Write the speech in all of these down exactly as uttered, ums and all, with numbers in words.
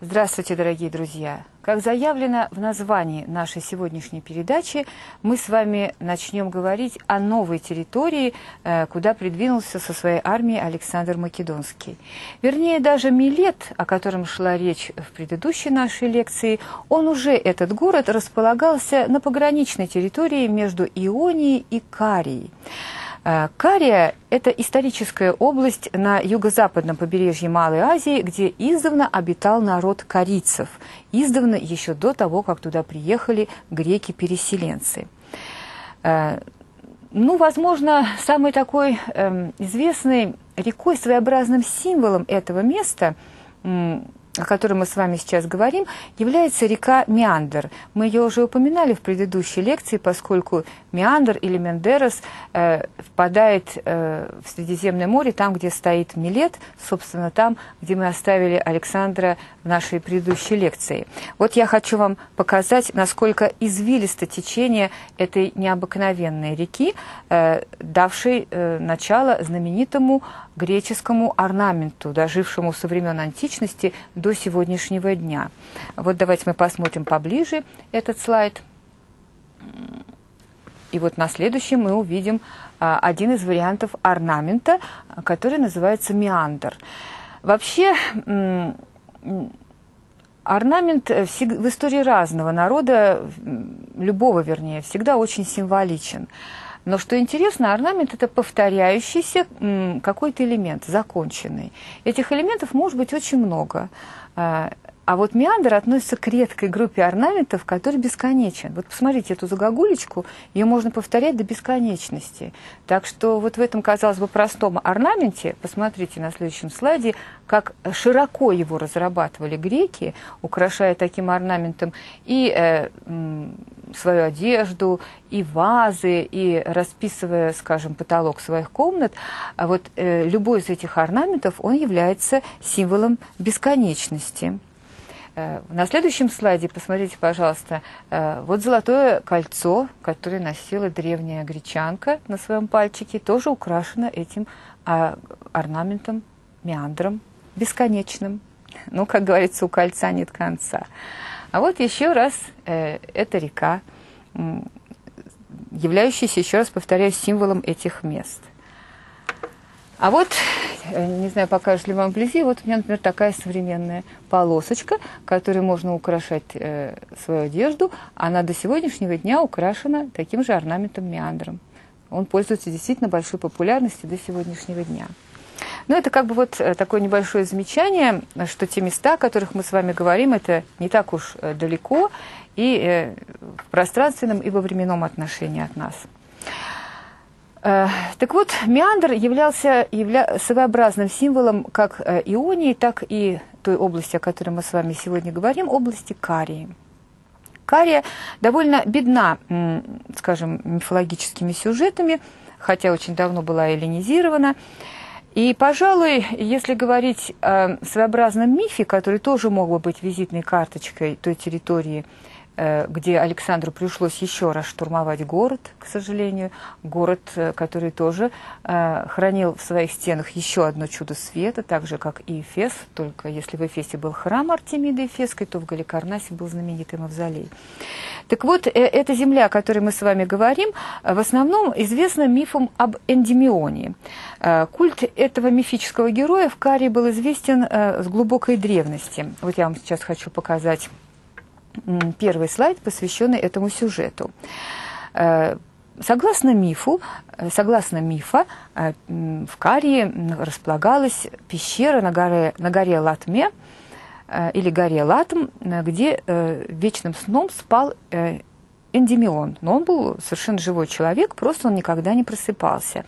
Здравствуйте, дорогие друзья! Как заявлено в названии нашей сегодняшней передачи, мы с вами начнем говорить о новой территории, куда придвинулся со своей армией Александр Македонский. Вернее, даже Милет, о котором шла речь в предыдущей нашей лекции, он уже, этот город, располагался на пограничной территории между Ионией и Карией. Кария – это историческая область на юго-западном побережье Малой Азии, где издавна обитал народ карийцев, издавна еще до того, как туда приехали греки-переселенцы. Ну, возможно, самой такой э, известной рекой, своеобразным символом этого места, э, о которой мы с вами сейчас говорим, является река Меандр. Мы ее уже упоминали в предыдущей лекции, поскольку Меандр или Мендерос э, впадает э, в Средиземное море, там, где стоит Милет, собственно, там, где мы оставили Александра в нашей предыдущей лекции. Вот я хочу вам показать, насколько извилисто течение этой необыкновенной реки, э, давшей э, начало знаменитому греческому орнаменту, дожившему со времен античности до сегодняшнего дня. Вот давайте мы посмотрим поближе этот слайд. И вот на следующем мы увидим а, один из вариантов орнамента, который называется меандр. Вообще, орнамент в истории разного народа, любого вернее, всегда очень символичен. Но что интересно, орнамент – это повторяющийся какой-то элемент, законченный. Этих элементов может быть очень много. А вот меандр относится к редкой группе орнаментов, который бесконечен. Вот посмотрите эту загогулечку, ее можно повторять до бесконечности. Так что вот в этом, казалось бы, простом орнаменте, посмотрите на следующем слайде, как широко его разрабатывали греки, украшая таким орнаментом и э, свою одежду, и вазы, и расписывая, скажем, потолок своих комнат. А вот э, любой из этих орнаментов, он является символом бесконечности. На следующем слайде, посмотрите, пожалуйста, вот золотое кольцо, которое носила древняя гречанка на своем пальчике, тоже украшено этим орнаментом, меандром, бесконечным. Ну, как говорится, у кольца нет конца. А вот еще раз, эта река, являющаяся, еще раз повторяю, символом этих мест. А вот, не знаю, покажешь ли вам вблизи, вот у меня, например, такая современная полосочка, которой можно украшать э, свою одежду. Она до сегодняшнего дня украшена таким же орнаментом меандром. Он пользуется действительно большой популярностью до сегодняшнего дня. Ну, это как бы вот такое небольшое замечание, что те места, о которых мы с вами говорим, это не так уж далеко и э, в пространственном, и во временном отношении от нас. Так вот, меандр являлся явля... своеобразным символом как Ионии, так и той области, о которой мы с вами сегодня говорим, области Карии. Кария довольно бедна, скажем, мифологическими сюжетами, хотя очень давно была эллинизирована. И, пожалуй, если говорить о своеобразном мифе, который тоже мог бы быть визитной карточкой той территории, где Александру пришлось еще раз штурмовать город, к сожалению, город, который тоже э, хранил в своих стенах еще одно чудо света, так же, как и Эфес, только если в Эфесе был храм Артемиды Эфесской, то в Галикарнасе был знаменитый мавзолей. Так вот, э, эта земля, о которой мы с вами говорим, в основном известна мифом об Эндимионе. Э, культ этого мифического героя в Карии был известен э, с глубокой древности. Вот я вам сейчас хочу показать первый слайд, посвященный этому сюжету. Согласно мифу, согласно мифа, в Карии располагалась пещера на горе, на горе Латме, или горе Латм, где вечным сном спал Эндимион. Но он был совершенно живой человек, просто он никогда не просыпался.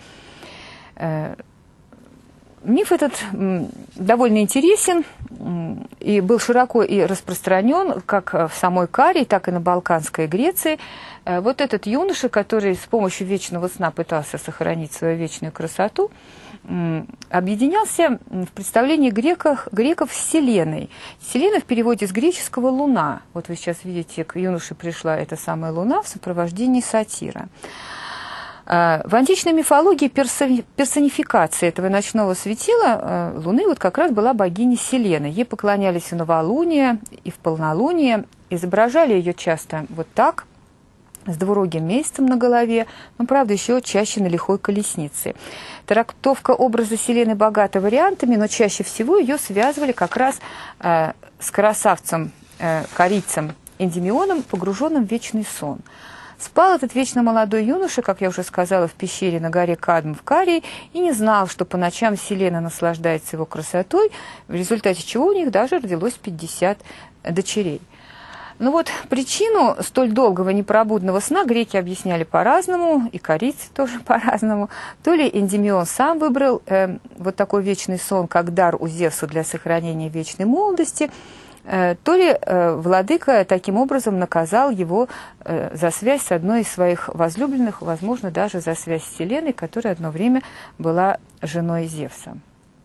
Миф этот довольно интересен и был широко и распространен как в самой Карии, так и на Балканской Греции. Вот этот юноша, который с помощью вечного сна пытался сохранить свою вечную красоту, объединялся в представлении греков, греков с Селеной. Селена в переводе с греческого «луна». Вот вы сейчас видите, к юноше пришла эта самая луна в сопровождении сатира. В античной мифологии персонификация этого ночного светила Луны вот как раз была богиня Селена. Ей поклонялись в новолуние и в полнолуние, изображали ее часто вот так, с двурогим месяцем на голове, но, правда, еще чаще на лихой колеснице. Трактовка образа Селены богата вариантами, но чаще всего ее связывали как раз э, с красавцем, э, корийцем Эндимионом, погруженным в вечный сон. Спал этот вечно молодой юноша, как я уже сказала, в пещере на горе Кадм в Карии, и не знал, что по ночам Селена наслаждается его красотой, в результате чего у них даже родилось пятьдесят дочерей. Ну вот причину столь долгого непробудного сна греки объясняли по-разному, и корейцы тоже по-разному. То ли Эндимион сам выбрал э, вот такой вечный сон, как дар у Зевса для сохранения вечной молодости, э, то ли э, владыка таким образом наказал его э, за связь с одной из своих возлюбленных, возможно, даже за связь с Селеной, которая одно время была женой Зевса.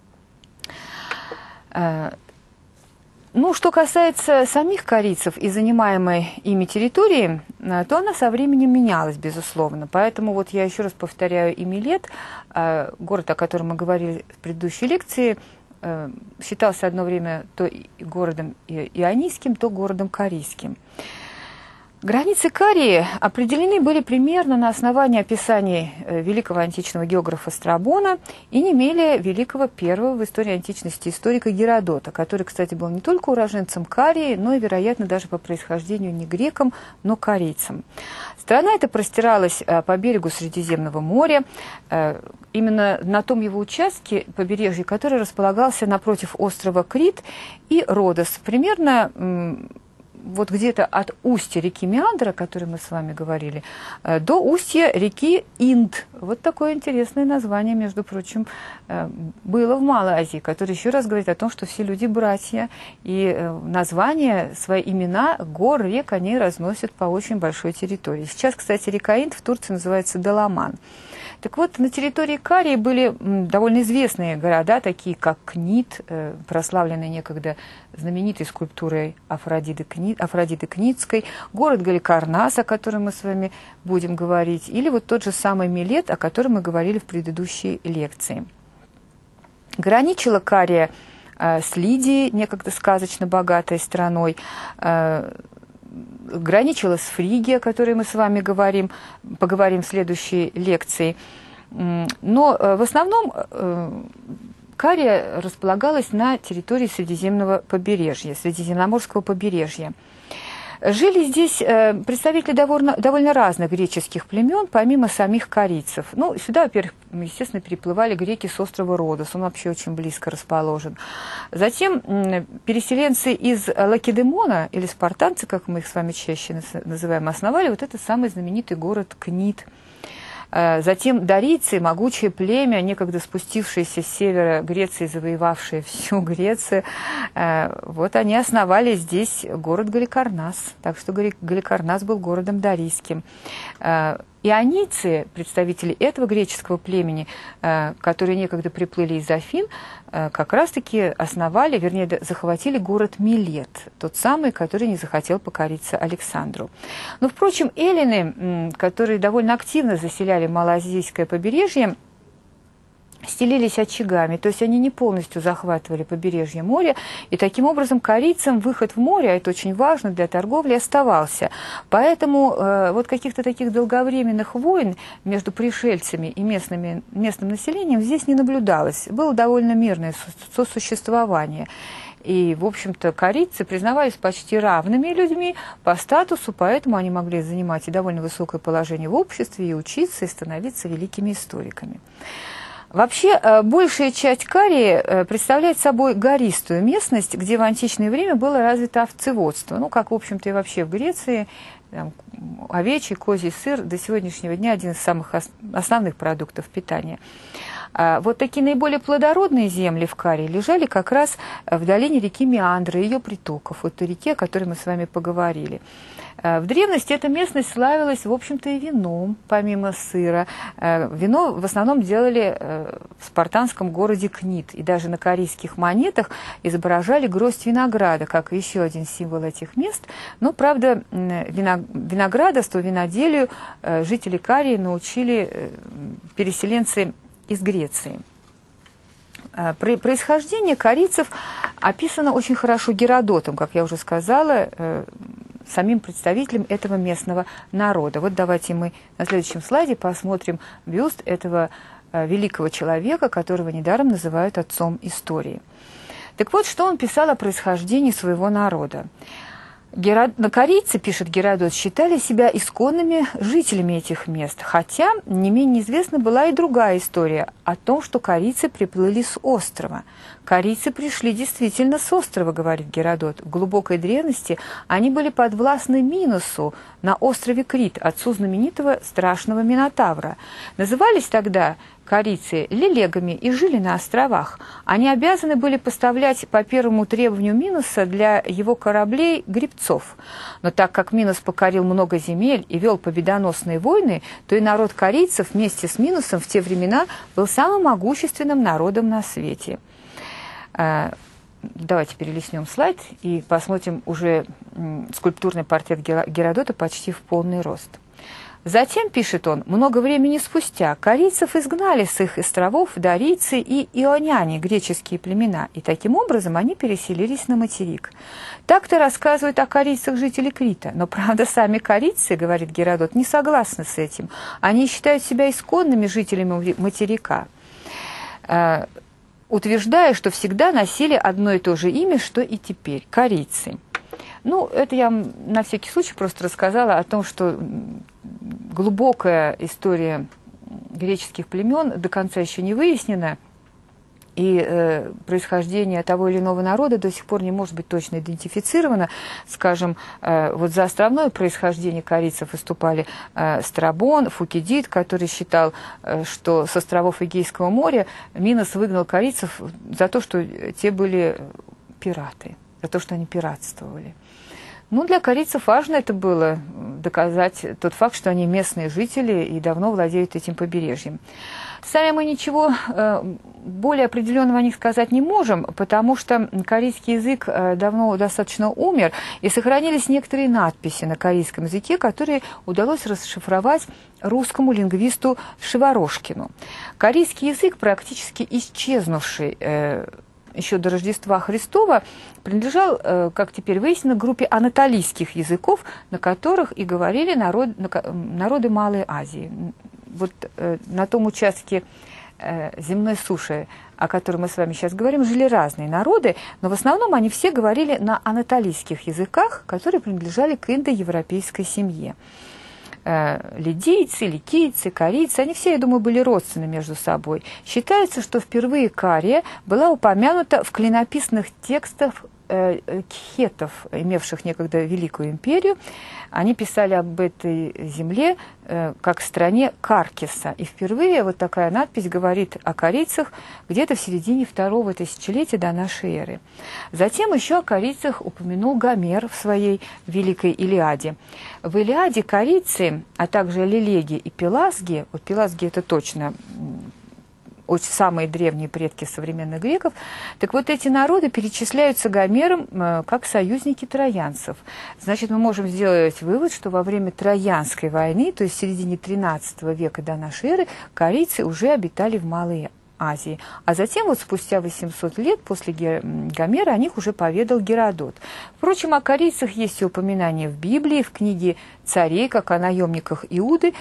Э, Ну, что касается самих корийцев и занимаемой ими территории, то она со временем менялась, безусловно. Поэтому вот я еще раз повторяю, и Милет, город, о котором мы говорили в предыдущей лекции, считался одно время то городом ионийским, то городом корейским. Границы Карии определены были примерно на основании описаний великого античного географа Страбона и не менее великого первого в истории античности историка Геродота, который, кстати, был не только уроженцем Карии, но и, вероятно, даже по происхождению не греком, но корейцем. Страна эта простиралась по берегу Средиземного моря, именно на том его участке побережья, который располагался напротив острова Крит и Родос, примерно вот где-то от устья реки Меандра, о которой мы с вами говорили, до устья реки Инд. Вот такое интересное название, между прочим, было в Малой Азии, которое еще раз говорит о том, что все люди братья, и названия, свои имена гор, рек они разносят по очень большой территории. Сейчас, кстати, река Инд в Турции называется Даламан. Так вот, на территории Карии были довольно известные города, такие как Книт, прославленный некогда знаменитой скульптурой Афродиты, Кни... Афродиты Книтской, город Галикарнас, о котором мы с вами будем говорить, или вот тот же самый Милет, о котором мы говорили в предыдущей лекции. Граничила Кария э, с Лидией, некогда сказочно богатой страной, э, граничила с Фригией, о которой мы с вами говорим, поговорим в следующей лекции. Но в основном Кария располагалась на территории Средиземного побережья, Средиземноморского побережья. Жили здесь представители довольно, довольно разных греческих племен, помимо самих корийцев. Ну, сюда, во-первых, естественно, переплывали греки с острова Родос, он вообще очень близко расположен. Затем переселенцы из Лакедемона, или спартанцы, как мы их с вами чаще называем, основали вот этот самый знаменитый город Книт. Затем дарийцы, могучее племя, некогда спустившееся с севера Греции, завоевавшее всю Грецию, вот они основали здесь город Галикарнас, так что Галикарнас был городом дарийским. Ионийцы, представители этого греческого племени, которые некогда приплыли из Афин, как раз-таки основали, вернее, захватили город Милет, тот самый, который не захотел покориться Александру. Но, впрочем, эллины, которые довольно активно заселяли малоазийское побережье, стелились очагами, то есть они не полностью захватывали побережье моря, и таким образом корейцам выход в море, а это очень важно для торговли, оставался. Поэтому э, вот каких-то таких долговременных войн между пришельцами и местными, местным населением здесь не наблюдалось. Было довольно мирное сосуществование. И, в общем-то, корейцы признавались почти равными людьми по статусу, поэтому они могли занимать и довольно высокое положение в обществе, и учиться, и становиться великими историками. Вообще, большая часть Карии представляет собой гористую местность, где в античное время было развито овцеводство. Ну, как, в общем-то, и вообще в Греции, там, овечий, козий сыр до сегодняшнего дня один из самых основных продуктов питания. Вот такие наиболее плодородные земли в Карии лежали как раз в долине реки Меандра, ее притоков, вот той реке, о которой мы с вами поговорили. В древности эта местность славилась, в общем-то, и вином, помимо сыра. Вино в основном делали в спартанском городе Книт, и даже на карийских монетах изображали гроздь винограда, как еще один символ этих мест. Но, правда, виноградарству, виноделию жители Карии научили переселенцы из Греции. Происхождение карийцев описано очень хорошо Геродотом, как я уже сказала, самим представителем этого местного народа. Вот давайте мы на следующем слайде посмотрим бюст этого великого человека, которого недаром называют отцом истории. Так вот, что он писал о происхождении своего народа. Герод... Карийцы, пишет Геродот, считали себя исконными жителями этих мест, хотя не менее известна была и другая история о том, что карийцы приплыли с острова. Карийцы пришли действительно с острова, говорит Геродот. В глубокой древности они были подвластны Миносу на острове Крит, отцу знаменитого страшного Минотавра. Назывались тогда карийцы лелегами и жили на островах. Они обязаны были поставлять по первому требованию Миноса для его кораблей гребцов. Но так как Минос покорил много земель и вел победоносные войны, то и народ карийцев вместе с Миносом в те времена был самым могущественным народом на свете. Давайте перелистнем слайд и посмотрим уже скульптурный портрет Геродота почти в полный рост. Затем, пишет он, много времени спустя карийцев изгнали с их островов дарийцы и ионяне, греческие племена, и таким образом они переселились на материк. Так-то рассказывают о карийцах жители Крита, но, правда, сами карийцы, говорит Геродот, не согласны с этим. Они считают себя исконными жителями материка, утверждая, что всегда носили одно и то же имя, что и теперь – карийцы. Ну, это я на всякий случай просто рассказала о том, что глубокая история греческих племен до конца еще не выяснена, и э, происхождение того или иного народа до сих пор не может быть точно идентифицировано. Скажем, э, вот за островное происхождение карийцев выступали э, Страбон, Фукидид, который считал, э, что с островов Эгейского моря Минос выгнал карийцев за то, что те были пираты, за то, что они пиратствовали. Ну, для карийцев важно это было доказать тот факт, что они местные жители и давно владеют этим побережьем. Сами мы ничего э, более определенного о них сказать не можем, потому что корейский язык э, давно достаточно умер, и сохранились некоторые надписи на корейском языке, которые удалось расшифровать русскому лингвисту Шеворошкину. Корейский язык, практически исчезнувший э, еще до Рождества Христова, принадлежал, как теперь выяснено, группе анатолийских языков, на которых и говорили народ, народы Малой Азии. Вот на том участке земной суши, о котором мы с вами сейчас говорим, жили разные народы, но в основном они все говорили на анатолийских языках, которые принадлежали к индоевропейской семье. Лидийцы, ликийцы, корейцы, они все, я думаю, были родственны между собой. Считается, что впервые Кария была упомянута в клинописных текстах э, кхетов, имевших некогда Великую империю. Они писали об этой земле э, как стране Каркиса. И впервые вот такая надпись говорит о корейцах где-то в середине второго тысячелетия до нашей эры. Затем еще о корейцах упомянул Гомер в своей Великой Илиаде. В Илиаде корейцы, а также лелеги и пелазги, вот пелазги это точно очень самые древние предки современных греков, так вот эти народы перечисляются Гомером э, как союзники троянцев. Значит, мы можем сделать вывод, что во время Троянской войны, то есть в середине тринадцатого века до нашей эры, корейцы уже обитали в Малой Азии. А затем, вот спустя восемьсот лет после Гомера, о них уже поведал Геродот. Впрочем, о корейцах есть и упоминания в Библии, в книге царей, как о наемниках Иуды,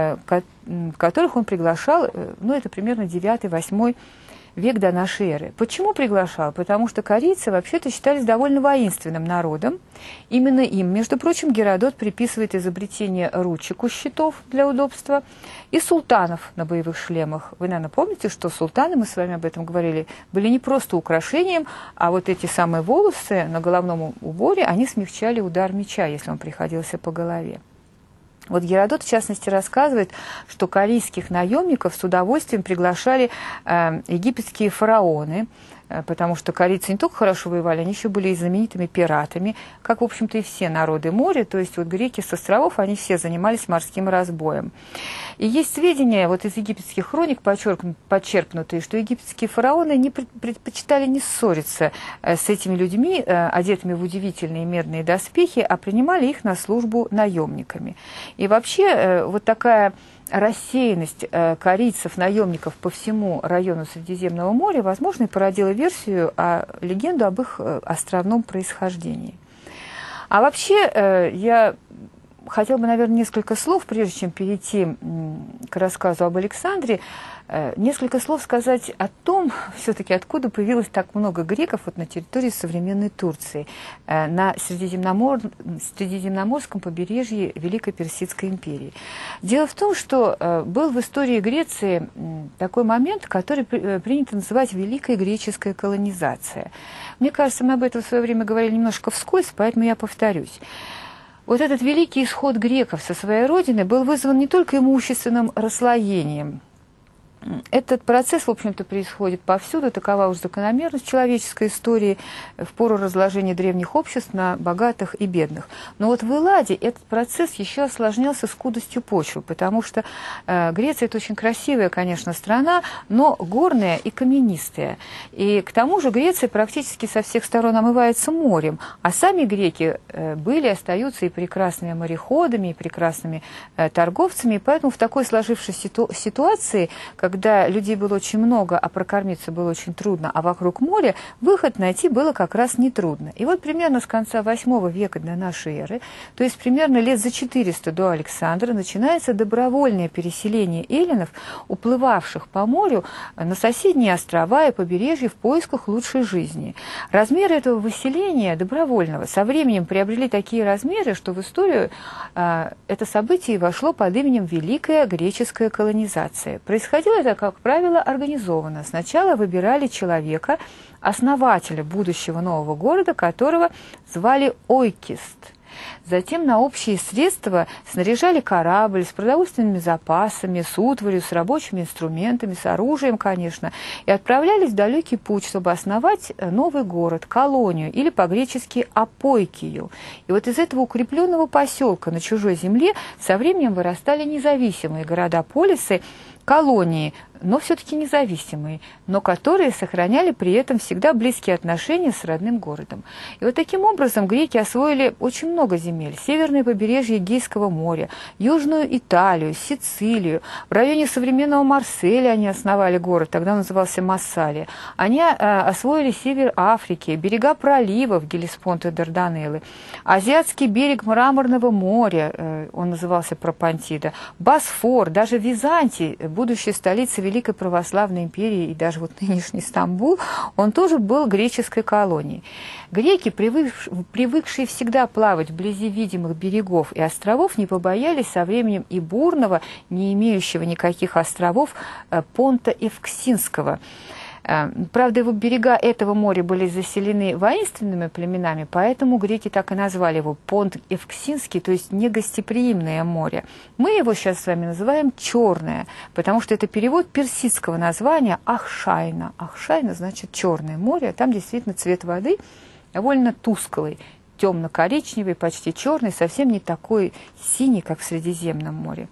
в которых он приглашал, ну, это примерно девятый-восьмой век до нашей эры. Почему приглашал? Потому что корейцы вообще-то считались довольно воинственным народом. Именно им, между прочим, Геродот приписывает изобретение ручек у щитов для удобства и султанов на боевых шлемах. Вы, наверное, помните, что султаны, мы с вами об этом говорили, были не просто украшением, а вот эти самые волосы на головном уборе, они смягчали удар меча, если он приходился по голове. Вот Геродот, в частности, рассказывает, что корейских наемников с удовольствием приглашали э, египетские фараоны, э, потому что корейцы не только хорошо воевали, они еще были и знаменитыми пиратами, как, в общем-то, и все народы моря, то есть вот греки с островов, они все занимались морским разбоем. И есть сведения вот из египетских хроник, подчеркнутые, что египетские фараоны не предпочитали не ссориться э, с этими людьми, э, одетыми в удивительные медные доспехи, а принимали их на службу наемниками. И вообще вот такая рассеянность корейцев, наемников по всему району Средиземного моря, возможно, и породила версию, о, легенду об их островном происхождении. А вообще я хотела бы, наверное, несколько слов, прежде чем перейти к рассказу об Александре, несколько слов сказать о том, все-таки откуда появилось так много греков вот на территории современной Турции, на Средиземномор... Средиземноморском побережье Великой Персидской империи. Дело в том, что был в истории Греции такой момент, который принято называть Великой греческой колонизацией. Мне кажется, мы об этом в свое время говорили немножко вскользь, поэтому я повторюсь. Вот этот великий исход греков со своей родины был вызван не только имущественным расслоением. Этот процесс, в общем-то, происходит повсюду, такова уж закономерность человеческой истории в пору разложения древних обществ на богатых и бедных. Но вот в Элладе этот процесс еще осложнялся скудостью почвы, потому что э, Греция – это очень красивая, конечно, страна, но горная и каменистая. И к тому же Греция практически со всех сторон омывается морем, а сами греки э, были, остаются и прекрасными мореходами, и прекрасными э, торговцами, и поэтому в такой сложившейся ситу ситуации, когда людей было очень много, а прокормиться было очень трудно, а вокруг моря, выход найти было как раз нетрудно. И вот примерно с конца восьмого века до нашей эры, то есть примерно лет за четыреста до Александра, начинается добровольное переселение эллинов, уплывавших по морю на соседние острова и побережья в поисках лучшей жизни. Размеры этого выселения добровольного со временем приобрели такие размеры, что в историю э, это событие вошло под именем Великая греческая колонизация. Происходило это, как правило, организованно. Сначала выбирали человека, основателя будущего нового города, которого звали Ойкист. Затем на общие средства снаряжали корабль с продовольственными запасами, с утварью, с рабочими инструментами, с оружием, конечно, и отправлялись в далекий путь, чтобы основать новый город, колонию, или по-гречески Апойкию. И вот из этого укрепленного поселка на чужой земле со временем вырастали независимые города-полисы, колонии, но все-таки независимые, но которые сохраняли при этом всегда близкие отношения с родным городом. И вот таким образом греки освоили очень много земель. Северное побережье Эгейского моря, Южную Италию, Сицилию. В районе современного Марселя они основали город, тогда он назывался Массалия. Они э, освоили север Африки, берега проливов Гелеспонд и Дарданеллы, азиатский берег Мраморного моря, э, он назывался Пропантида, Босфор, даже Византий, будущая столица Великой Православной империи, и даже вот нынешний Стамбул, он тоже был греческой колонией. Греки, привык, привыкшие всегда плавать вблизи видимых берегов и островов, не побоялись со временем и бурного, не имеющего никаких островов, Понта Евксинского. Правда, его берега этого моря были заселены воинственными племенами, поэтому греки так и назвали его Понт Евксинский, то есть негостеприимное море. Мы его сейчас с вами называем Черное, потому что это перевод персидского названия Ахшайна. Ахшайна значит Черное море, а там действительно цвет воды довольно тусклый, темно-коричневый, почти черный, совсем не такой синий, как в Средиземном море.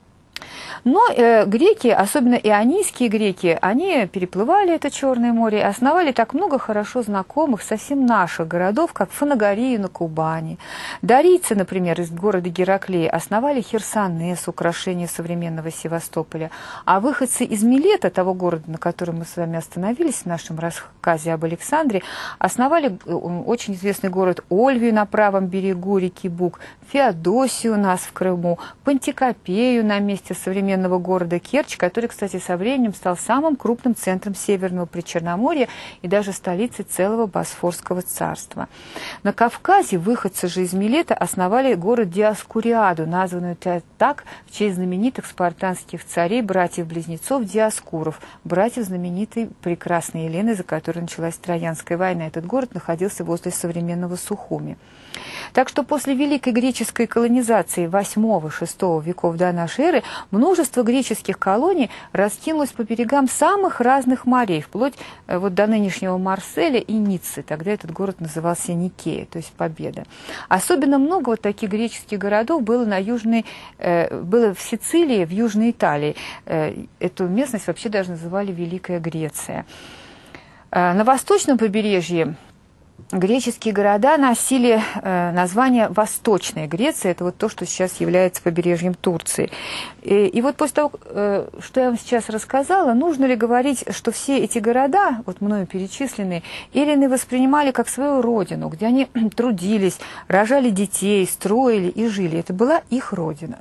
Но э, греки, особенно ионийские греки, они переплывали это Черное море и основали так много хорошо знакомых совсем наших городов, как Фанагорию на Кубани. Дарийцы, например, из города Гераклея основали Херсонес, украшение современного Севастополя. А выходцы из Милета, того города, на котором мы с вами остановились в нашем рассказе об Александре, основали очень известный город Ольвию на правом берегу реки Буг, Феодосию у нас в Крыму, Пантикопею на месте современного города Керчь, который, кстати, со временем стал самым крупным центром Северного Причерноморья и даже столицей целого Босфорского царства. На Кавказе выходцы же из Милета основали город Диоскуриаду, названную так в честь знаменитых спартанских царей, братьев-близнецов Диоскуров, братьев знаменитой прекрасной Елены, за которой началась Троянская война. Этот город находился возле современного Сухуми. Так что после великой греческой колонизации восьмого-шестого веков до нашей эры множество греческих колоний раскинулось по берегам самых разных морей, вплоть вот до нынешнего Марселя и Ниццы. Тогда этот город назывался Никея, то есть Победа. Особенно много вот таких греческих городов было на южной, э, было в Сицилии, в Южной Италии. Э, эту местность вообще даже называли Великая Греция. Э, на восточном побережье греческие города носили э, название Восточная Греция. Это вот то, что сейчас является побережьем Турции. И, и вот после того, э, что я вам сейчас рассказала, нужно ли говорить, что все эти города, вот мною перечисленные, эллины воспринимали как свою родину, где они трудились, рожали детей, строили и жили. Это была их родина.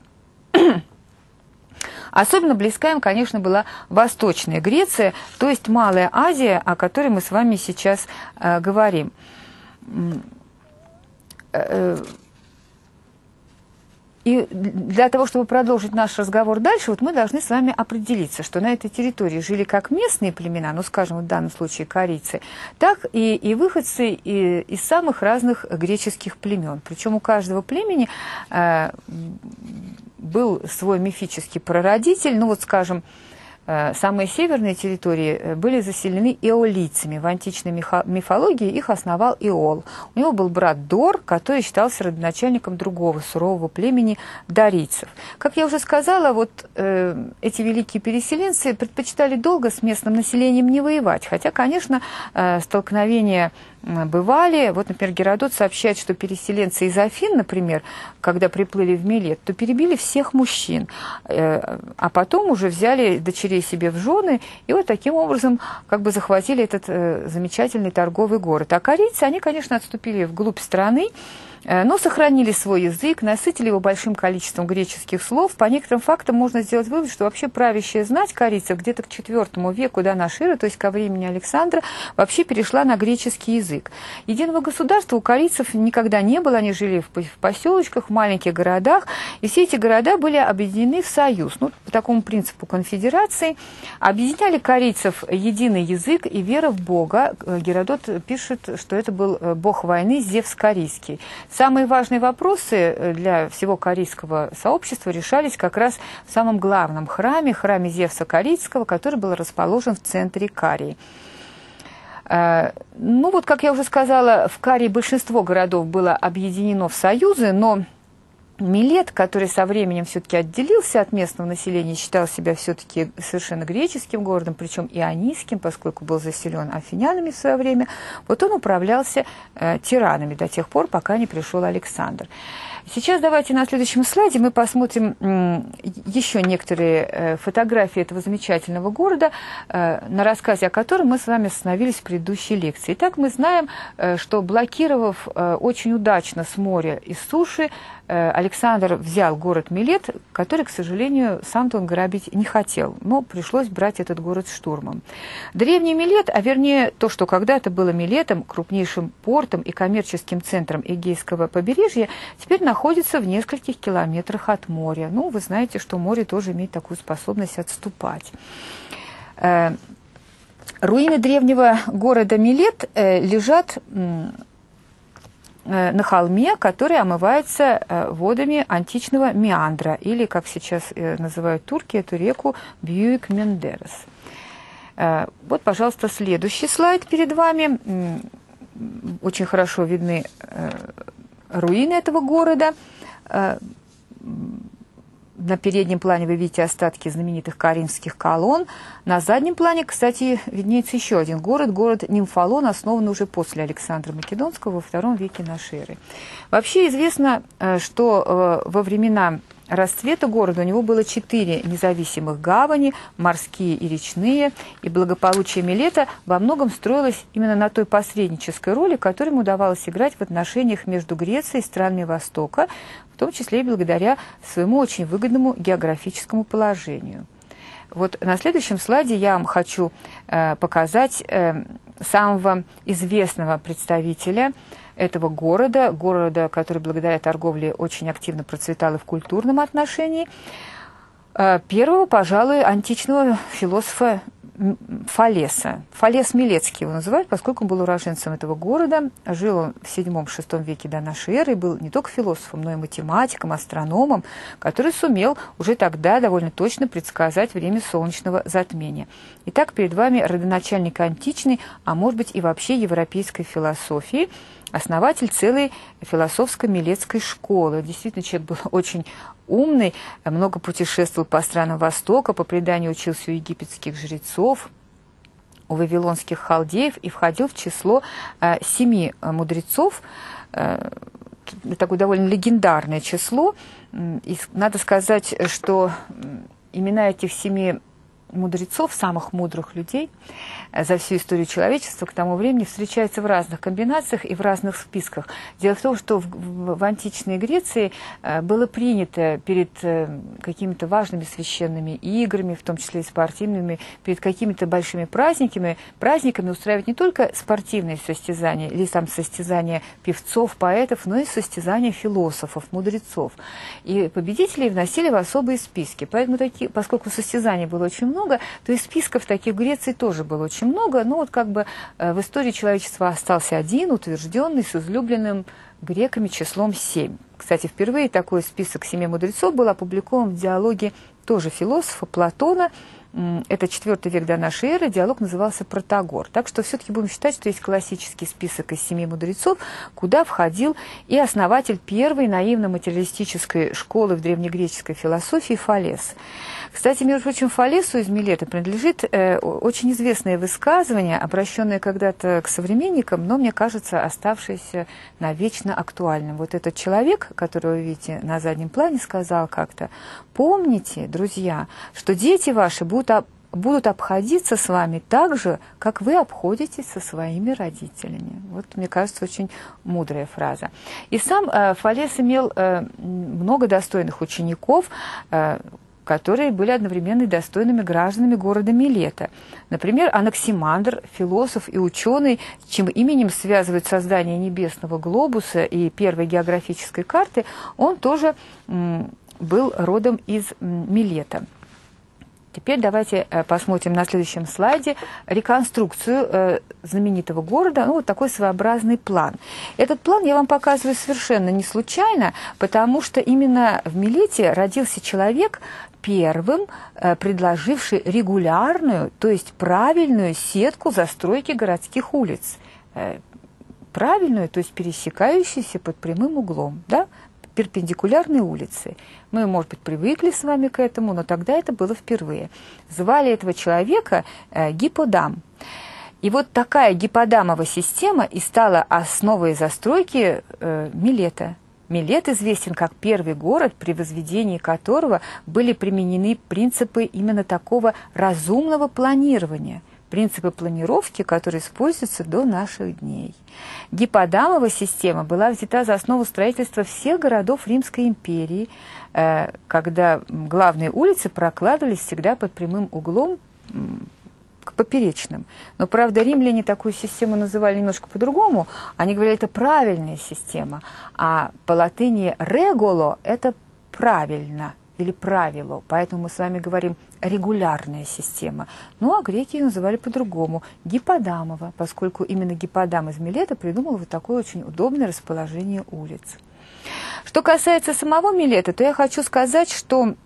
Особенно близка им, конечно, была Восточная Греция, то есть Малая Азия, о которой мы с вами сейчас э, говорим. И для того, чтобы продолжить наш разговор дальше, вот мы должны с вами определиться, что на этой территории жили как местные племена, ну, скажем, в данном случае корейцы, так и, и выходцы и, из самых разных греческих племен. Причем у каждого племени э, был свой мифический прародитель, ну, вот, скажем, самые северные территории были заселены эолийцами. В античной мифологии их основал Эол. У него был брат Дор, который считался родоначальником другого сурового племени дарийцев. Как я уже сказала, вот э, эти великие переселенцы предпочитали долго с местным населением не воевать. Хотя, конечно, э, столкновения бывали. Вот, например, Геродот сообщает, что переселенцы из Афин, например, когда приплыли в Милет, то перебили всех мужчин, а потом уже взяли дочерей себе в жены, и вот таким образом как бы захватили этот замечательный торговый город. А корейцы, они, конечно, отступили вглубь страны, но сохранили свой язык, насытили его большим количеством греческих слов. По некоторым фактам можно сделать вывод, что вообще правящая знать корейцев где-то к четвёртому веку до нашей эры, то есть ко времени Александра, вообще перешла на греческий язык. Единого государства у корейцев никогда не было, они жили в поселочках, в маленьких городах, и все эти города были объединены в союз. Ну, по такому принципу конфедерации объединяли корейцев единый язык и вера в Бога. Геродот пишет, что это был бог войны Зевс Корейский. Самые важные вопросы для всего корейского сообщества решались как раз в самом главном храме, храме Зевса Корейского, который был расположен в центре Карии. Ну вот, как я уже сказала, в Карии большинство городов было объединено в союзы, но Милет, который со временем все-таки отделился от местного населения, считал себя все-таки совершенно греческим городом, причем ионийским, поскольку был заселен афинянами в свое время, вот он управлялся э, тиранами до тех пор, пока не пришел Александр. Сейчас давайте на следующем слайде мы посмотрим еще некоторые э, фотографии этого замечательного города, э, на рассказе о котором мы с вами остановились в предыдущей лекции. Итак, мы знаем, э, что блокировав э, очень удачно с моря и с суши, Александр взял город Милет, который, к сожалению, сам-то он грабить не хотел, но пришлось брать этот город штурмом. Древний Милет, а вернее то, что когда-то было Милетом, крупнейшим портом и коммерческим центром Эгейского побережья, теперь находится в нескольких километрах от моря. Ну, вы знаете, что море тоже имеет такую способность отступать. Руины древнего города Милет лежат на холме, который омывается водами античного Меандра, или, как сейчас называют турки, эту реку Бьюик-Мендерес. Вот, пожалуйста, следующий слайд перед вами. Очень хорошо видны руины этого города. На переднем плане вы видите остатки знаменитых коринфских колонн. На заднем плане, кстати, виднеется еще один город, город Нимфалон, основанный уже после Александра Македонского во втором веке нашей эры. Вообще известно, что во времена расцвета города у него было четыре независимых гавани, морские и речные, и благополучие Милета во многом строилось именно на той посреднической роли, которую ему удавалось играть в отношениях между Грецией и странами Востока, в том числе и благодаря своему очень выгодному географическому положению. Вот на следующем слайде я вам хочу э, показать э, самого известного представителя этого города, города, который благодаря торговле очень активно процветал и в культурном отношении, э, первого, пожалуй, античного философа Фалеса. Фалес Милецкий его называют, поскольку он был уроженцем этого города. Жил он в седьмом-шестом веке до нашей эры и был не только философом, но и математиком, астрономом, который сумел уже тогда довольно точно предсказать время солнечного затмения. Итак, перед вами родоначальник античной, а может быть и вообще европейской философии, основатель целой философско-милецкой школы. Действительно, человек был очень умный, много путешествовал по странам Востока, по преданию учился у египетских жрецов, у вавилонских халдеев и входил в число э, семи мудрецов, э, такое довольно легендарное число. И надо сказать, что имена этих семи мудрецов, самых мудрых людей за всю историю человечества к тому времени встречаются в разных комбинациях и в разных списках. Дело в том, что в, в, в античной Греции было принято перед какими-то важными священными играми, в том числе и спортивными, перед какими-то большими праздниками, праздниками устраивать не только спортивные состязания или там состязания певцов, поэтов, но и состязания философов, мудрецов. И победителей вносили в особые списки. Поэтому, такие, поскольку состязаний было очень много, то и списков таких в Греции тоже было очень много, но вот как бы в истории человечества остался один, утвержденный, с излюбленным греками числом семь. Кстати, впервые такой список семи мудрецов был опубликован в диалоге тоже философа Платона. Это четвёртый век до нашей эры, диалог назывался «Протагор». Так что все-таки будем считать, что есть классический список из семи мудрецов, куда входил и основатель первой наивно-материалистической школы в древнегреческой философии Фалес. Кстати, между прочим, Фалесу из Милета принадлежит э, очень известное высказывание, обращенное когда-то к современникам, но, мне кажется, оставшееся навечно актуальным. Вот этот человек, которого вы видите на заднем плане, сказал как-то: «Помните, друзья, что дети ваши будут, об, будут обходиться с вами так же, как вы обходитесь со своими родителями». Вот, мне кажется, очень мудрая фраза. И сам э, Фалес имел э, много достойных учеников, э, которые были одновременно и достойными гражданами города Милета. Например, Анаксимандр, философ и ученый, чьим именем связывают создание небесного глобуса и первой географической карты, он тоже м, был родом из м, Милета. Теперь давайте э, посмотрим на следующем слайде реконструкцию э, знаменитого города, ну, вот такой своеобразный план. Этот план я вам показываю совершенно не случайно, потому что именно в Милете родился человек, первым э, предложивший регулярную, то есть правильную сетку застройки городских улиц. Э, правильную, то есть пересекающуюся под прямым углом, да? Перпендикулярные улицы. Мы, может быть, привыкли с вами к этому, но тогда это было впервые. Звали этого человека э, Гипподам. И вот такая гипподамова система и стала основой застройки э, Милета. Милет известен как первый город, при возведении которого были применены принципы именно такого разумного планирования, принципы планировки, которые используются до наших дней. Гипподамова система была взята за основу строительства всех городов Римской империи, когда главные улицы прокладывались всегда под прямым углом к поперечным. Но, правда, римляне такую систему называли немножко по-другому. Они говорили, это правильная система, а по латыни «реголо» – это правильно или правило. Поэтому мы с вами говорим регулярная система. Ну, а греки ее называли по-другому – гипподамова, поскольку именно Гипподам из Милета придумал вот такое очень удобное расположение улиц. Что касается самого Милета, то я хочу сказать, что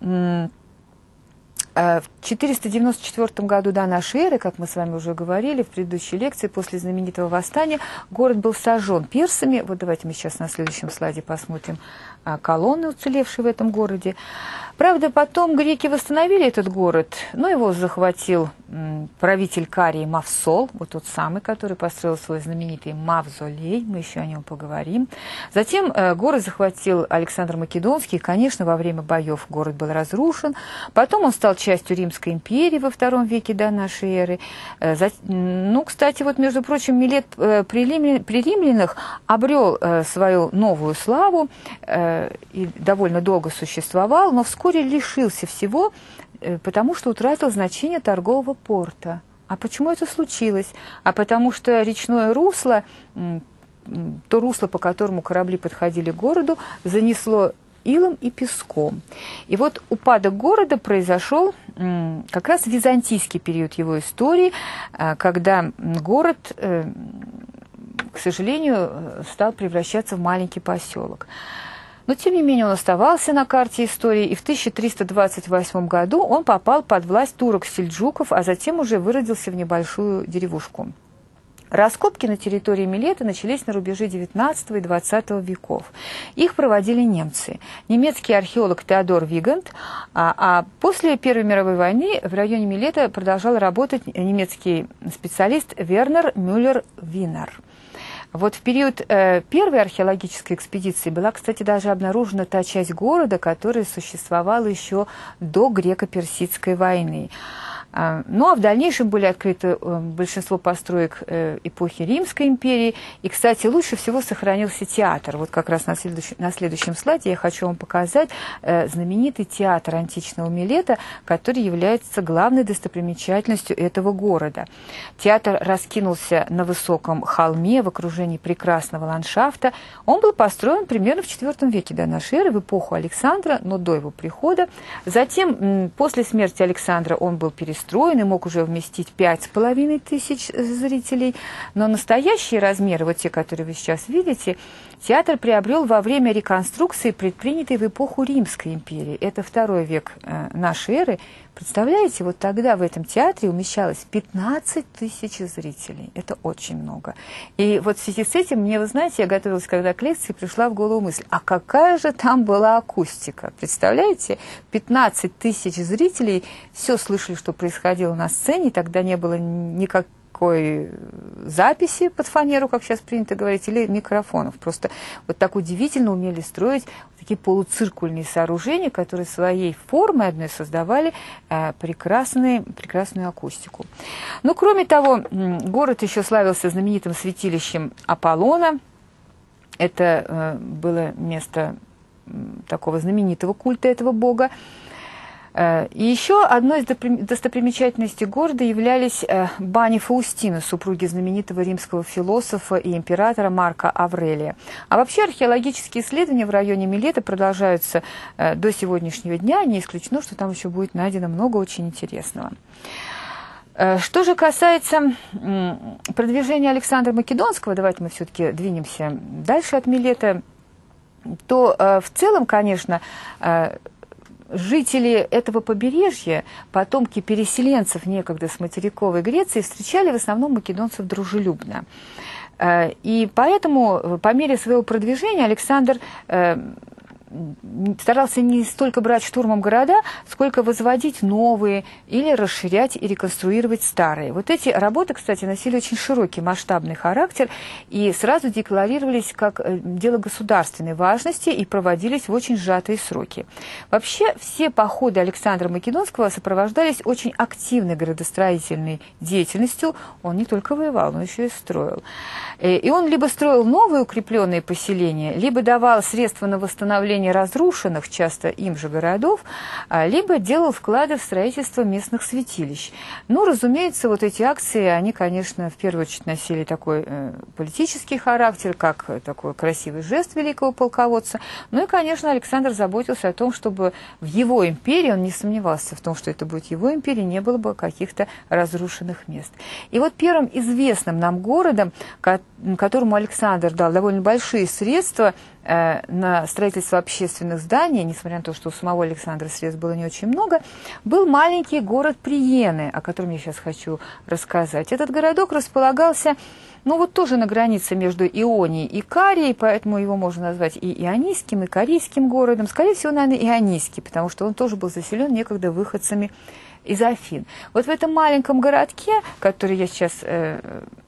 в четыреста девяносто четвёртом году до нашей эры, как мы с вами уже говорили в предыдущей лекции, после знаменитого восстания, город был сожжен персами. Вот давайте мы сейчас на следующем слайде посмотрим колонны, уцелевшие в этом городе. Правда, потом греки восстановили этот город, но его захватил правитель Карии Мавсол, вот тот самый, который построил свой знаменитый мавзолей, мы еще о нем поговорим. Затем город захватил Александр Македонский, и, конечно, во время боев город был разрушен. Потом он стал частью Римской империи во втором веке до нашей эры. Ну, кстати, вот, между прочим, Милет при римлянах обрел свою новую славу и довольно долго существовал, но вскоре лишился всего, потому что утратил значение торгового порта. А почему это случилось? А потому что речное русло, то русло, по которому корабли подходили к городу, занесло илом и песком. И вот упадок города произошел как раз в византийский период его истории, когда город, к сожалению, стал превращаться в маленький поселок. Но, тем не менее, он оставался на карте истории, и в тысяча триста двадцать восьмом году он попал под власть турок-сельджуков, а затем уже выродился в небольшую деревушку. Раскопки на территории Милета начались на рубеже девятнадцатого и двадцатого веков. Их проводили немцы. Немецкий археолог Теодор Вигант, а, а после Первой мировой войны в районе Милета продолжал работать немецкий специалист Вернер Мюллер-Винер. Вот в период э, первой археологической экспедиции была, кстати, даже обнаружена та часть города, которая существовала еще до греко-персидской войны. Ну, а в дальнейшем были открыты большинство построек эпохи Римской империи. И, кстати, лучше всего сохранился театр. Вот как раз на следующем, на следующем слайде я хочу вам показать знаменитый театр античного Милета, который является главной достопримечательностью этого города. Театр раскинулся на высоком холме в окружении прекрасного ландшафта. Он был построен примерно в четвёртом веке до нашей эры, в эпоху Александра, но до его прихода. Затем, после смерти Александра, он был перестроен строен и мог уже вместить пять с половиной тысяч зрителей. Но настоящие размеры, вот те, которые вы сейчас видите, театр приобрел во время реконструкции, предпринятой в эпоху Римской империи. Это второй век э, нашей эры. Представляете, вот тогда в этом театре умещалось пятнадцать тысяч зрителей. Это очень много. И вот в связи с этим, мне, вы знаете, я готовилась, когда к лекции, пришла в голову мысль, а какая же там была акустика? Представляете, пятнадцать тысяч зрителей, все слышали, что происходило на сцене, тогда не было никак записи под фанеру, как сейчас принято говорить, или микрофонов. Просто вот так удивительно умели строить такие полуциркульные сооружения, которые своей формой одной создавали э, прекрасные, прекрасную акустику. Но, кроме того, город еще славился знаменитым святилищем Аполлона. Это э, было место э, такого знаменитого культа этого бога. И еще одной из достопримечательностей города являлись бани Фаустины, супруги знаменитого римского философа и императора Марка Аврелия. А вообще археологические исследования в районе Милета продолжаются до сегодняшнего дня. Не исключено, что там еще будет найдено много очень интересного. Что же касается продвижения Александра Македонского, давайте мы все-таки двинемся дальше от Милета, то в целом, конечно, жители этого побережья, потомки переселенцев некогда с материковой Греции, встречали в основном македонцев дружелюбно. И поэтому по мере своего продвижения Александр старался не столько брать штурмом города, сколько возводить новые или расширять и реконструировать старые. Вот эти работы, кстати, носили очень широкий масштабный характер и сразу декларировались как дело государственной важности и проводились в очень сжатые сроки. Вообще все походы Александра Македонского сопровождались очень активной градостроительной деятельностью. Он не только воевал, но еще и строил. И он либо строил новые укрепленные поселения, либо давал средства на восстановление разрушенных, часто им же городов, либо делал вклады в строительство местных святилищ. Ну, разумеется, вот эти акции, они, конечно, в первую очередь носили такой э, политический характер, как такой красивый жест великого полководца. Ну и, конечно, Александр заботился о том, чтобы в его империи, он не сомневался в том, что это будет его империя, не было бы каких-то разрушенных мест. И вот первым известным нам городом, которому Александр дал довольно большие средства э, на строительство общественных зданий, несмотря на то, что у самого Александра средств было не очень много, был маленький город Приены, о котором я сейчас хочу рассказать. Этот городок располагался, ну вот тоже на границе между Ионией и Карией, поэтому его можно назвать и ионийским, и карийским городом. Скорее всего, наверное, ионийский, потому что он тоже был заселен некогда выходцами из Афин. Вот в этом маленьком городке, который я сейчас э,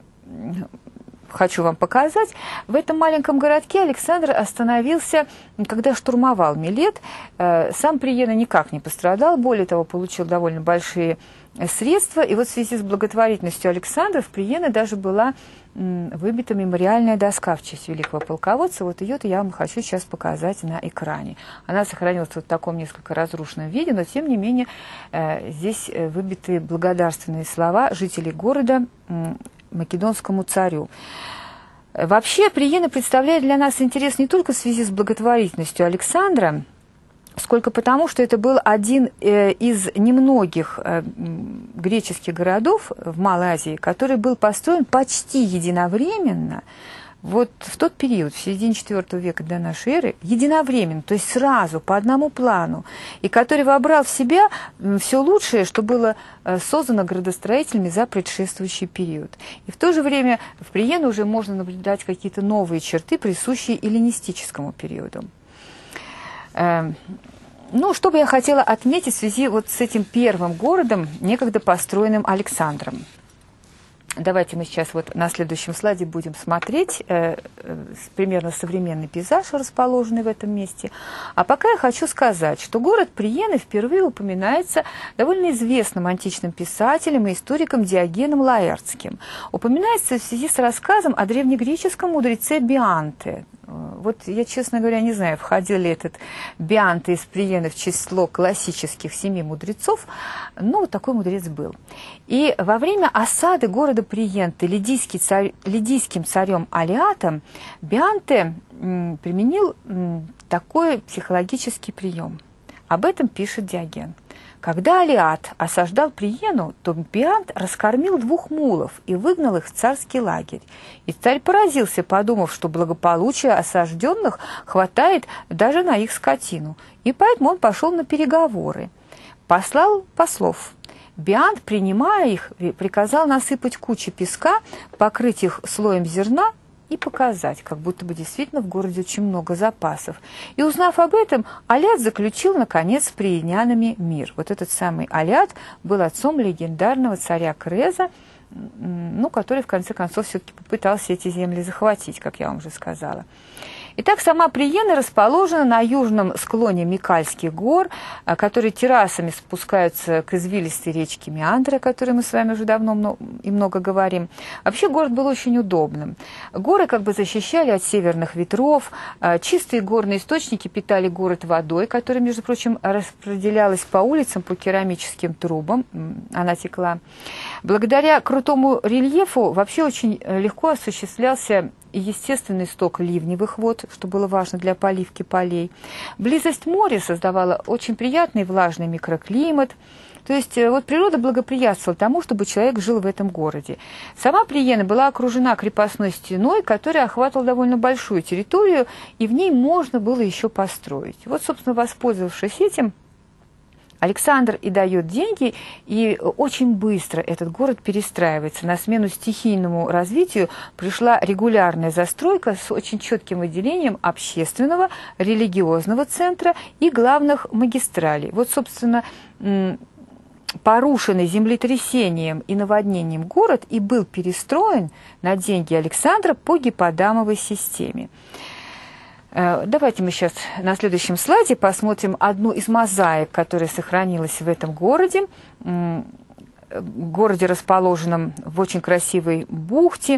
хочу вам показать, в этом маленьком городке Александр остановился, когда штурмовал Милет. Сам Приена никак не пострадал, более того, получил довольно большие средства. И вот в связи с благотворительностью Александра в Приене даже была выбита мемориальная доска в честь великого полководца. Вот ее-то я вам хочу сейчас показать на экране. Она сохранилась вот в таком несколько разрушенном виде, но тем не менее здесь выбиты благодарственные слова жителей города македонскому царю. Вообще, Приена представляет для нас интерес не только в связи с благотворительностью Александра, сколько потому, что это был один из немногих греческих городов в Малой Азии, который был построен почти единовременно, вот в тот период, в середине четвёртого века до нашей эры, единовременно, то есть сразу, по одному плану, и который вобрал в себя все лучшее, что было создано градостроителями за предшествующий период. И в то же время в Приене уже можно наблюдать какие-то новые черты, присущие эллинистическому периоду. Ну, что бы я хотела отметить в связи вот с этим первым городом, некогда построенным Александром. Давайте мы сейчас вот на следующем слайде будем смотреть э, э, примерно современный пейзаж, расположенный в этом месте. А пока я хочу сказать, что город Приены впервые упоминается довольно известным античным писателем и историком Диогеном Лаэртским. Упоминается в связи с рассказом о древнегреческом мудреце Бианте. Вот я, честно говоря, не знаю, входил ли этот Бианте из Приены в число классических семи мудрецов, но вот такой мудрец был. И во время осады города Приенты лидийский царь, лидийским царем Алиатом Бианте м, применил м, такой психологический прием. Об этом пишет Диоген. Когда Алиат осаждал Приену, то Биант раскормил двух мулов и выгнал их в царский лагерь. И царь поразился, подумав, что благополучия осажденных хватает даже на их скотину. И поэтому он пошел на переговоры. Послал послов. Биант, принимая их, приказал насыпать кучи песка, покрыть их слоем зерна и показать, как будто бы действительно в городе очень много запасов. И узнав об этом, Алиат заключил, наконец, с приенянами мир. Вот этот самый Алиат был отцом легендарного царя Креза, ну, который, в конце концов, все-таки попытался эти земли захватить, как я вам уже сказала. Итак, сама Приена расположена на южном склоне Микальских гор, которые террасами спускаются к извилистой речке Меандра, о которой мы с вами уже давно и много говорим. Вообще город был очень удобным. Горы как бы защищали от северных ветров, чистые горные источники питали город водой, которая, между прочим, распределялась по улицам, по керамическим трубам, она текла. Благодаря крутому рельефу вообще очень легко осуществлялся и естественный сток ливневых вод, что было важно для поливки полей. Близость моря создавала очень приятный влажный микроклимат. То есть вот природа благоприятствовала тому, чтобы человек жил в этом городе. Сама Приена была окружена крепостной стеной, которая охватывала довольно большую территорию, и в ней можно было еще построить. Вот, собственно, воспользовавшись этим, Александр и дает деньги, и очень быстро этот город перестраивается. На смену стихийному развитию пришла регулярная застройка с очень четким выделением общественного, религиозного центра и главных магистралей. Вот, собственно, порушенный землетрясением и наводнением город и был перестроен на деньги Александра по гипподамовой системе. Давайте мы сейчас на следующем слайде посмотрим одну из мозаик, которая сохранилась в этом городе. В городе, расположенном в очень красивой бухте.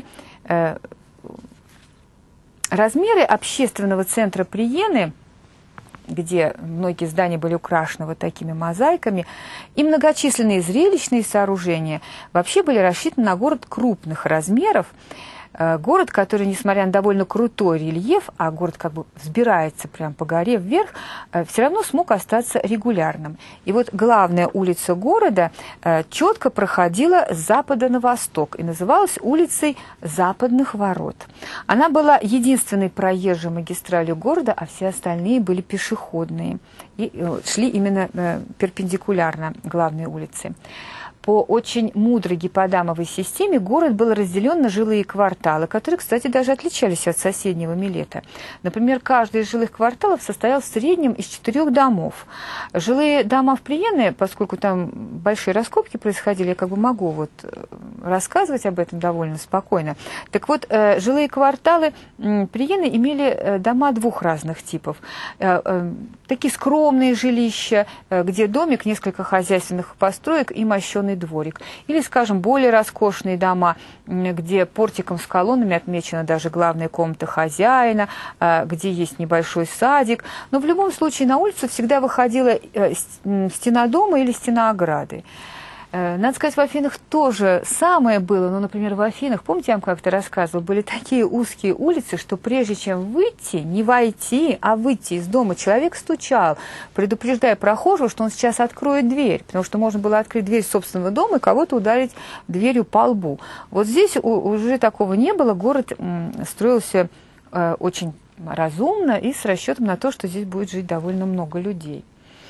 Размеры общественного центра Приены, где многие здания были украшены вот такими мозаиками, и многочисленные зрелищные сооружения вообще были рассчитаны на город крупных размеров. Город, который, несмотря на довольно крутой рельеф, а город как бы взбирается прямо по горе вверх, все равно смог остаться регулярным. И вот главная улица города четко проходила с запада на восток и называлась улицей Западных ворот. Она была единственной проезжей магистралью города, а все остальные были пешеходные и шли именно перпендикулярно главной улице. По очень мудрой гипподамовой системе город был разделен на жилые кварталы, которые, кстати, даже отличались от соседнего Милета. Например, каждый из жилых кварталов состоял в среднем из четырех домов. Жилые дома в Приене, поскольку там большие раскопки происходили, я как бы могу вот рассказывать об этом довольно спокойно. Так вот, жилые кварталы Приены имели дома двух разных типов. Такие скромные жилища, где домик, несколько хозяйственных построек и мощеный дворик. Или, скажем, более роскошные дома, где портиком с колоннами отмечена даже главная комната хозяина, где есть небольшой садик. Но в любом случае на улицу всегда выходила стена дома или стена ограды. Надо сказать, в Афинах тоже самое было. Ну, например, в Афинах, помните, я вам как-то рассказывала, были такие узкие улицы, что прежде чем выйти, не войти, а выйти из дома, человек стучал, предупреждая прохожего, что он сейчас откроет дверь, потому что можно было открыть дверь собственного дома и кого-то ударить дверью по лбу. Вот здесь уже такого не было, город строился очень разумно и с расчетом на то, что здесь будет жить довольно много людей.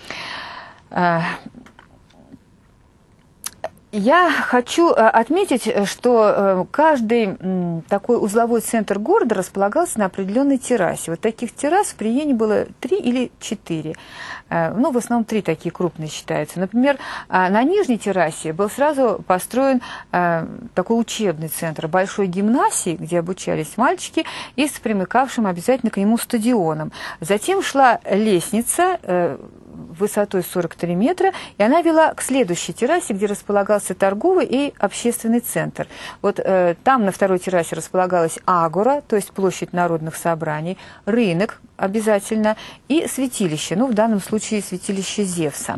Я хочу отметить, что каждый такой узловой центр города располагался на определенной террасе. Вот таких террас в Приене было три или четыре. Ну, в основном три такие крупные считаются. Например, на нижней террасе был сразу построен такой учебный центр большой гимнасии, где обучались мальчики, и с примыкавшим обязательно к нему стадионом. Затем шла лестница высотой сорок три метра, и она вела к следующей террасе, где располагался торговый и общественный центр. Вот э, там на второй террасе располагалась агора, то есть площадь народных собраний, рынок обязательно и святилище, ну в данном случае святилище Зевса.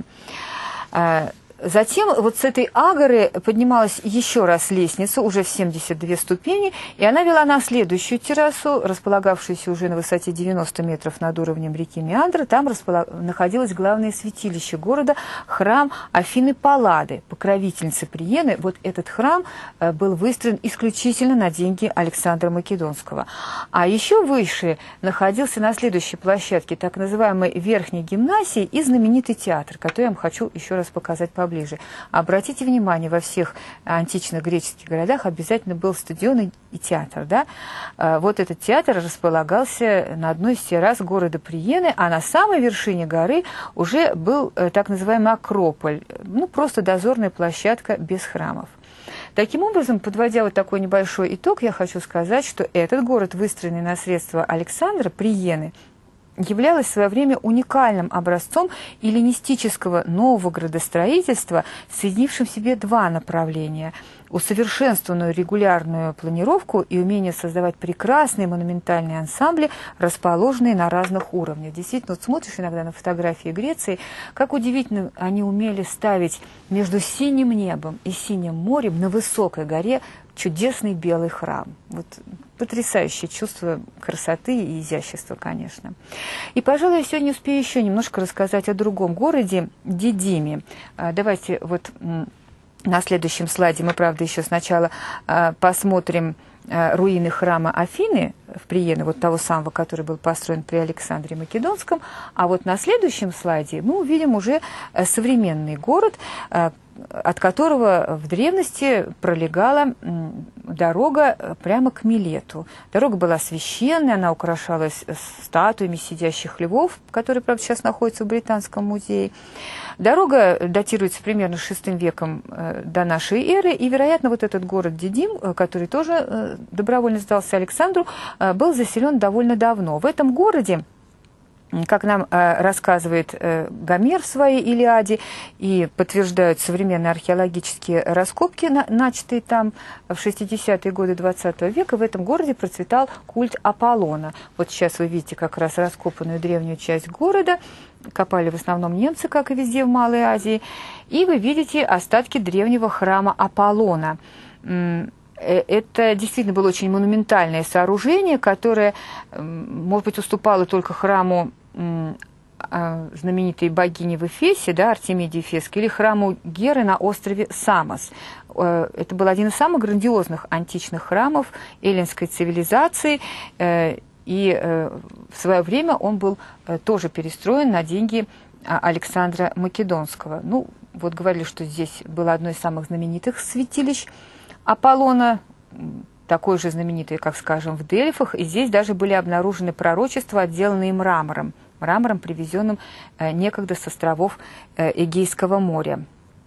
Э, Затем вот с этой агоры поднималась еще раз лестница, уже в семьдесят две ступени, и она вела на следующую террасу, располагавшуюся уже на высоте девяноста метров над уровнем реки Меандра. Там располаг... находилось главное святилище города, храм Афины Паллады, покровительницы Приены. Вот этот храм был выстроен исключительно на деньги Александра Македонского. А еще выше находился на следующей площадке так называемой верхней гимнасии и знаменитый театр, который я вам хочу еще раз показать поближе. Ближе. Обратите внимание, во всех античных греческих городах обязательно был стадион и театр. Да? Вот этот театр располагался на одной из террас города Приены, а на самой вершине горы уже был так называемый Акрополь, ну просто дозорная площадка без храмов. Таким образом, подводя вот такой небольшой итог, я хочу сказать, что этот город, выстроенный на средства Александра, Приены, являлась в свое время уникальным образцом эллинистического нового градостроительства, соединившим в себе два направления – усовершенствованную регулярную планировку и умение создавать прекрасные монументальные ансамбли, расположенные на разных уровнях. Действительно, вот смотришь иногда на фотографии Греции, как удивительно они умели ставить между синим небом и синим морем на высокой горе чудесный белый храм. Вот потрясающее чувство красоты и изящества, конечно. И, пожалуй, я сегодня успею еще немножко рассказать о другом городе, Дидиме. Давайте вот на следующем слайде мы, правда, еще сначала посмотрим руины храма Афины в Приене, вот того самого, который был построен при Александре Македонском, а вот на следующем слайде мы увидим уже современный город, от которого в древности пролегала дорога прямо к Милету. Дорога была священная, она украшалась статуями сидящих львов, которые, правда, сейчас находятся в Британском музее. Дорога датируется примерно шестым веком до нашей эры, и, вероятно, вот этот город Дидим, который тоже добровольно сдался Александру, был заселен довольно давно. В этом городе, как нам э, рассказывает э, Гомер в своей «Илиаде» и подтверждают современные археологические раскопки, на, начатые там в шестидесятые годы двадцатого века, в этом городе процветал культ Аполлона. Вот сейчас вы видите как раз раскопанную древнюю часть города, копали в основном немцы, как и везде в Малой Азии, и вы видите остатки древнего храма Аполлона. Это действительно было очень монументальное сооружение, которое, может быть, уступало только храму знаменитой богини в Эфесе, да, Артемиде Эфесской, или храму Геры на острове Самос. Это был один из самых грандиозных античных храмов эллинской цивилизации, и в свое время он был тоже перестроен на деньги Александра Македонского. Ну, вот говорили, что здесь было одно из самых знаменитых святилищ Аполлона, такой же знаменитый, как, скажем, в Дельфах, и здесь даже были обнаружены пророчества, отделанные мрамором, мрамором, привезенным некогда с островов Эгейского моря.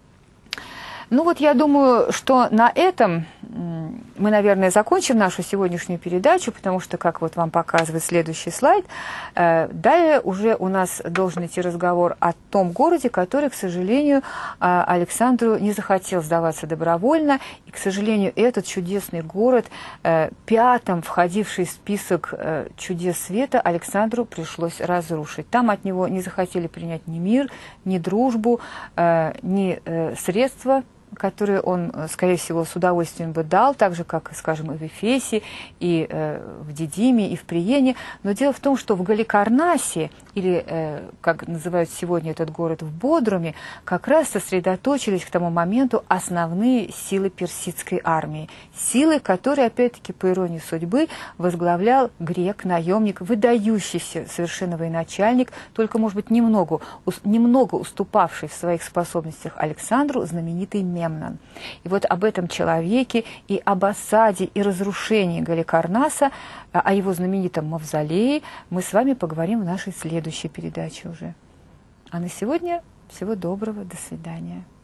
Ну вот я думаю, что на этом мы, наверное, закончим нашу сегодняшнюю передачу, потому что, как вот вам показывает следующий слайд, далее уже у нас должен идти разговор о том городе, который, к сожалению, Александру не захотел сдаваться добровольно, и, к сожалению, этот чудесный город, пятым входивший в список чудес света, Александру пришлось разрушить. Там от него не захотели принять ни мир, ни дружбу, ни средства, которые он, скорее всего, с удовольствием бы дал, так же, как, скажем, и в Эфесе, и э, в Дидиме, и в Приене. Но дело в том, что в Галикарнасе, или, э, как называют сегодня этот город, в Бодруме, как раз сосредоточились к тому моменту основные силы персидской армии. Силы, которые, опять-таки, по иронии судьбы, возглавлял грек, наемник, выдающийся совершенно военачальник, только, может быть, немного, немного уступавший в своих способностях Александру, знаменитый Мемнон. И вот об этом человеке и об осаде и разрушении Галикарнаса, о его знаменитом мавзолее мы с вами поговорим в нашей следующей передаче уже. А на сегодня всего доброго, до свидания.